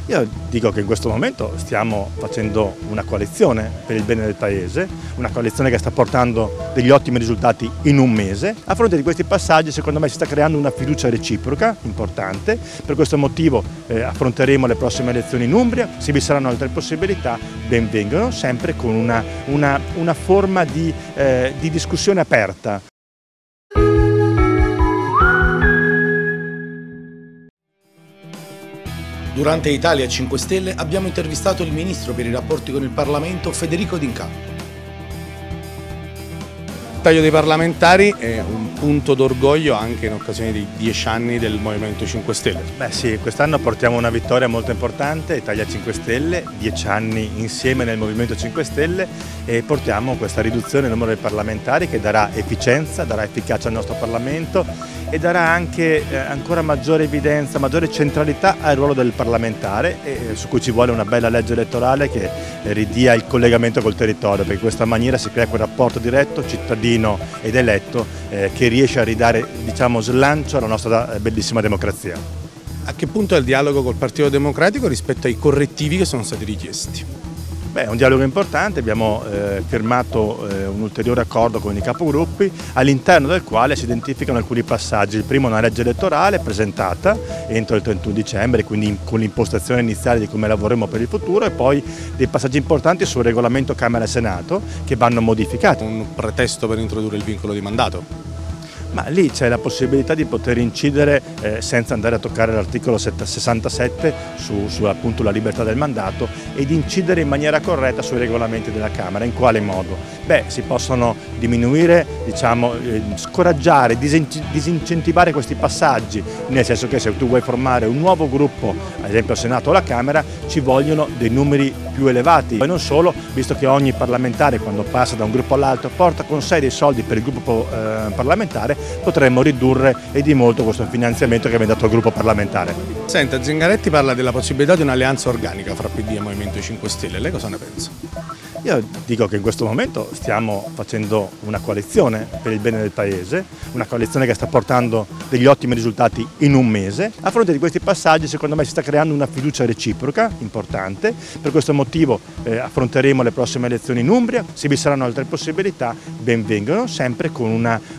Io dico che in questo momento stiamo facendo una coalizione per il bene del Paese, una coalizione che sta portando degli ottimi risultati in un mese. A fronte di questi passaggi secondo me si sta creando una fiducia reciproca importante, per questo motivo affronteremo le prossime elezioni in Umbria, se vi saranno altre possibilità ben vengano, sempre con una forma di discussione aperta. Durante Italia 5 Stelle abbiamo intervistato il ministro per i rapporti con il Parlamento Federico D'Incà. Il taglio dei parlamentari è un punto d'orgoglio anche in occasione dei 10 anni del Movimento 5 Stelle. Beh sì, quest'anno portiamo una vittoria molto importante, Italia 5 Stelle, 10 anni insieme nel Movimento 5 Stelle e portiamo questa riduzione del numero dei parlamentari che darà efficienza, darà efficacia al nostro Parlamento e darà anche ancora maggiore evidenza, maggiore centralità al ruolo del parlamentare su cui ci vuole una bella legge elettorale che ridia il collegamento col territorio, perché in questa maniera si crea quel rapporto diretto cittadino ed eletto che riesce a ridare, diciamo, slancio alla nostra bellissima democrazia. A che punto è il dialogo col Partito Democratico rispetto ai correttivi che sono stati richiesti? Beh, è un dialogo importante, abbiamo firmato un ulteriore accordo con i capogruppi all'interno del quale si identificano alcuni passaggi. Il primo è una legge elettorale presentata entro il 31 dicembre, quindi con l'impostazione iniziale di come lavoreremo per il futuro e poi dei passaggi importanti sul regolamento Camera e Senato che vanno modificati. Un pretesto per introdurre il vincolo di mandato? Ma lì c'è la possibilità di poter incidere senza andare a toccare l'articolo 67 su appunto la libertà del mandato e di incidere in maniera corretta sui regolamenti della Camera. In quale modo? Beh, si possono diminuire, diciamo, scoraggiare, disincentivare questi passaggi, nel senso che se tu vuoi formare un nuovo gruppo, ad esempio al Senato o alla Camera, ci vogliono dei numeri più elevati. E non solo, visto che ogni parlamentare quando passa da un gruppo all'altro porta con sé dei soldi per il gruppo parlamentare, potremmo ridurre e di molto questo finanziamento che viene dato al gruppo parlamentare. Senta, Zingaretti parla della possibilità di un'alleanza organica fra PD e Movimento 5 Stelle, lei cosa ne pensa? Io dico che in questo momento stiamo facendo una coalizione per il bene del Paese, una coalizione che sta portando degli ottimi risultati in un mese. A fronte di questi passaggi secondo me si sta creando una fiducia reciproca importante, per questo motivo affronteremo le prossime elezioni in Umbria, se vi saranno altre possibilità ben vengano, sempre con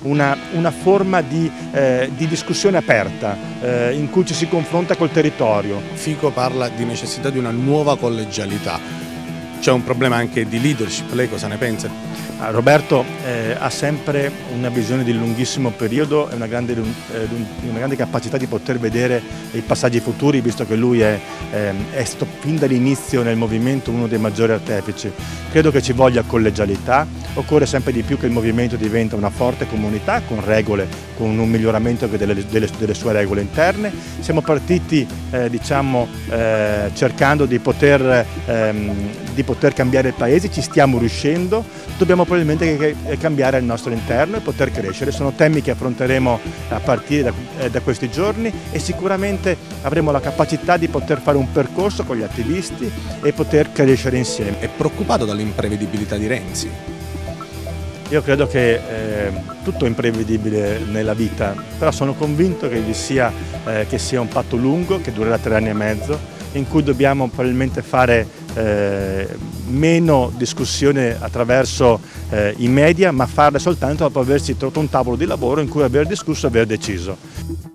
una forma di discussione aperta in cui ci si confronta col territorio. Fico parla di necessità di una nuova collegialità. C'è un problema anche di leadership, lei cosa ne pensa? Roberto ha sempre una visione di lunghissimo periodo e una grande capacità di poter vedere i passaggi futuri, visto che lui è stato fin dall'inizio nel movimento uno dei maggiori artefici. Credo che ci voglia collegialità, occorre sempre di più che il movimento diventa una forte comunità con regole, con un miglioramento anche delle sue regole interne. Siamo partiti cercando di poter cambiare il Paese, ci stiamo riuscendo, dobbiamo probabilmente cambiare il nostro interno e poter crescere. Sono temi che affronteremo a partire da questi giorni e sicuramente avremo la capacità di poter fare un percorso con gli attivisti e poter crescere insieme. È preoccupato dall'imprevedibilità di Renzi? Io credo che tutto è imprevedibile nella vita, però sono convinto che sia un patto lungo, che durerà 3 anni e mezzo, in cui dobbiamo probabilmente fare meno discussione attraverso i media, ma farle soltanto dopo aversi trovato un tavolo di lavoro in cui aver discusso e aver deciso.